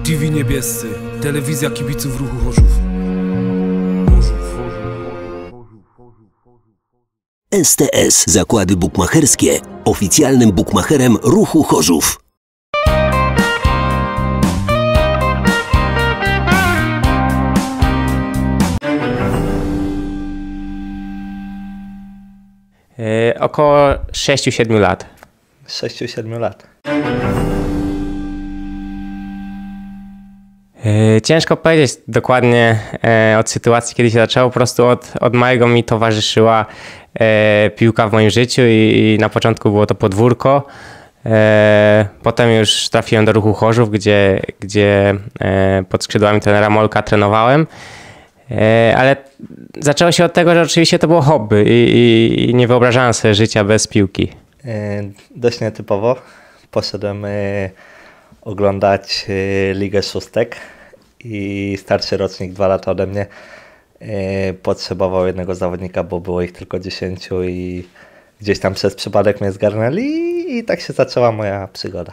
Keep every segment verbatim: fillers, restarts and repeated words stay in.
T V Niebiescy, telewizja kibiców ruchu Chorzów. S T S Zakłady Bukmacherskie, oficjalnym bukmacherem ruchu Chorzów. Yy, około sześć siedem lat. sześć siedem lat. Yy, ciężko powiedzieć dokładnie yy, od sytuacji, kiedy się zaczęło. Po prostu od, od małego mi towarzyszyła yy, piłka w moim życiu i, i na początku było to podwórko. Yy, potem już trafiłem do ruchu Chorzów, gdzie, gdzie yy, pod skrzydłami trenera Molka trenowałem. Yy, ale zaczęło się od tego, że oczywiście to było hobby i, i, i nie wyobrażałem sobie życia bez piłki. Yy, dość nietypowo. Poszedłem yy, oglądać yy, Ligę Szóstek i starszy rocznik, dwa lata ode mnie, yy, potrzebował jednego zawodnika, bo było ich tylko dziesięciu i gdzieś tam przez przypadek mnie zgarnęli i, i tak się zaczęła moja przygoda.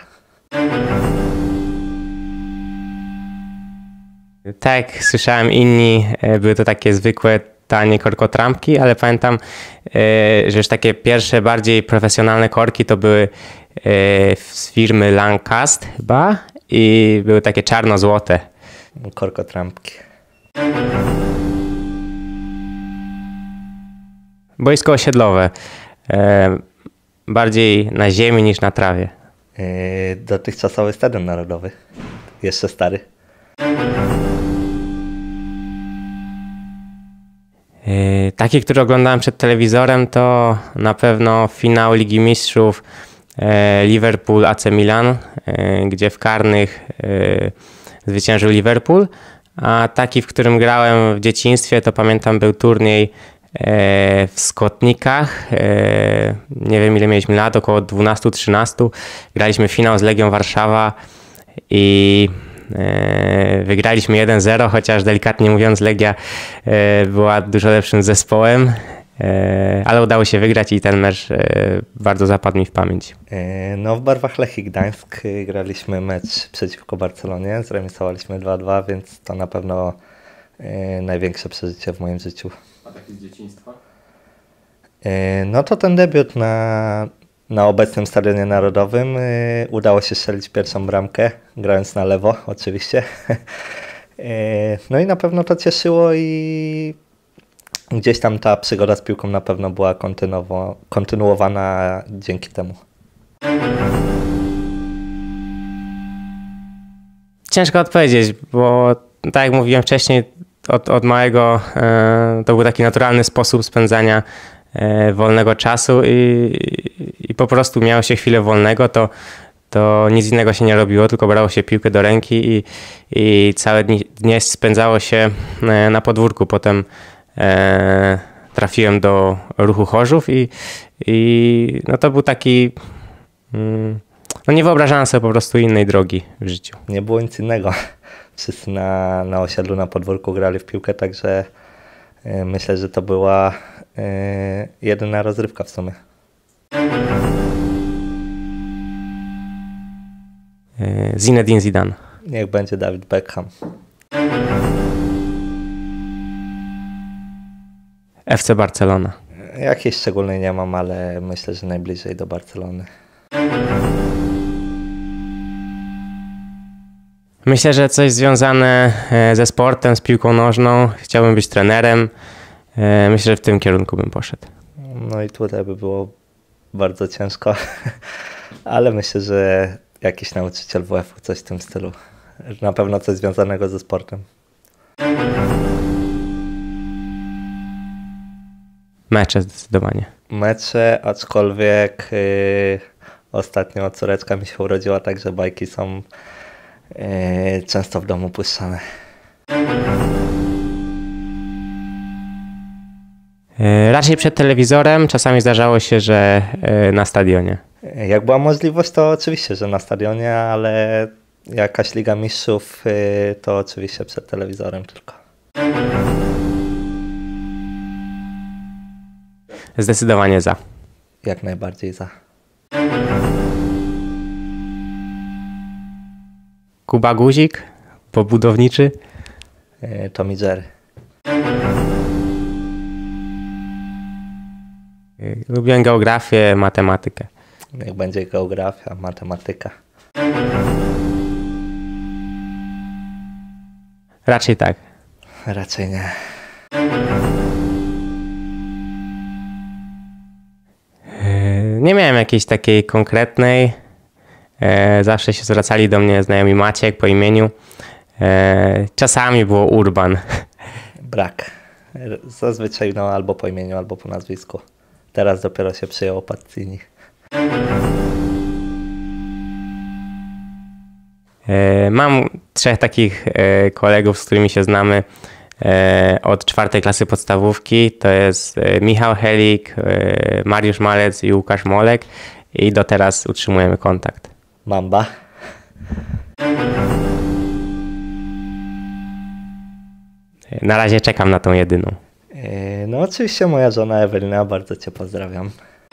Tak, słyszałem inni, były to takie zwykłe, tanie korkotrampki, ale pamiętam, że już takie pierwsze, bardziej profesjonalne korki to były z firmy Lancast chyba i były takie czarno-złote. Korkotrampki. Boisko osiedlowe, bardziej na ziemi niż na trawie. Dotychczasowy Stadion Narodowy, jeszcze stary. Taki, który oglądałem przed telewizorem, to na pewno finał Ligi Mistrzów Liverpool A C Milan, gdzie w karnych zwyciężył Liverpool, a taki, w którym grałem w dzieciństwie, to pamiętam był turniej w Skotnikach, nie wiem ile mieliśmy lat, około dwanaście trzynaście, graliśmy finał z Legią Warszawa i wygraliśmy jeden zero, chociaż delikatnie mówiąc Legia była dużo lepszym zespołem, ale udało się wygrać i ten mecz bardzo zapadł mi w pamięć. No w barwach Lechii Gdańsk graliśmy mecz przeciwko Barcelonie, zremisowaliśmy dwa dwa, więc to na pewno największe przeżycie w moim życiu. A taki z dzieciństwa? No to ten debiut na, na obecnym Stadionie Narodowym. Udało się strzelić pierwszą bramkę, grając na lewo oczywiście. No i na pewno to cieszyło i gdzieś tam ta przygoda z piłką na pewno była kontynuowa- kontynuowana dzięki temu. Ciężko odpowiedzieć, bo tak jak mówiłem wcześniej, od, od małego e, to był taki naturalny sposób spędzania e, wolnego czasu i, i po prostu miało się chwilę wolnego, to, to nic innego się nie robiło, tylko brało się piłkę do ręki i, i całe dni, dnie spędzało się e, na podwórku. Potem e, trafiłem do ruchu Chorzów i, i no to był taki... Mm, no nie wyobrażałem sobie po prostu innej drogi w życiu. Nie było nic innego. Wszyscy na, na osiedlu, na podwórku grali w piłkę, także y, myślę, że to była y, jedyna rozrywka w sumie. Zinedine Zidane. Niech będzie David Beckham. F C Barcelona. Jakiejś szczególnej nie mam, ale myślę, że najbliżej do Barcelony. Myślę, że coś związane ze sportem, z piłką nożną. Chciałbym być trenerem. Myślę, że w tym kierunku bym poszedł. No i tutaj by było bardzo ciężko, ale myślę, że jakiś nauczyciel W F u, coś w tym stylu. Na pewno coś związanego ze sportem. Mecze zdecydowanie. Mecze, aczkolwiek yy, ostatnio córeczka mi się urodziła, także bajki są yy, często w domu puszczane. Yy, raczej przed telewizorem, czasami zdarzało się, że yy, na stadionie. Jak była możliwość, to oczywiście, że na stadionie, ale jakaś Liga Mistrzów, yy, to oczywiście przed telewizorem tylko. Zdecydowanie za. Jak najbardziej za. Kuba Guzik, pobudowniczy? E, Tom i Jerry. Lubię geografię, matematykę. Niech będzie geografia, matematyka. Raczej tak. Raczej nie. Nie miałem jakiejś takiej konkretnej. Zawsze się zwracali do mnie znajomi Maciek po imieniu. Czasami było Urban. Brak. Zazwyczaj no, albo po imieniu, albo po nazwisku. Teraz dopiero się przyjął Pazzini. Mam trzech takich kolegów, z którymi się znamy od czwartej klasy podstawówki. To jest Michał Helik, Mariusz Malec i Łukasz Molek. I do teraz utrzymujemy kontakt. Mamba. Na razie czekam na tą jedyną. No oczywiście moja żona Ewelina, bardzo Cię pozdrawiam.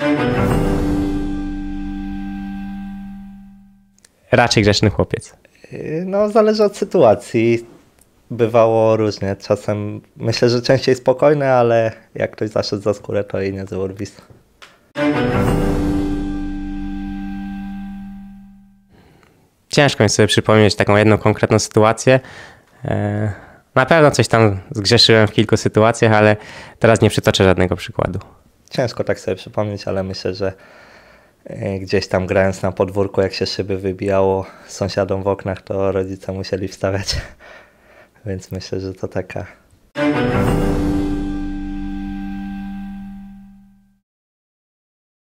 Raczej grzeczny chłopiec. No zależy od sytuacji. Bywało różnie. Czasem myślę, że częściej spokojne, ale jak ktoś zaszedł za skórę, to i niezły urwis. Ciężko mi sobie przypomnieć taką jedną konkretną sytuację. Na pewno coś tam zgrzeszyłem w kilku sytuacjach, ale teraz nie przytoczę żadnego przykładu. Ciężko tak sobie przypomnieć, ale myślę, że gdzieś tam grając na podwórku, jak się szyby wybijało sąsiadom w oknach, to rodzice musieli wstawiać. Więc myślę, że to taka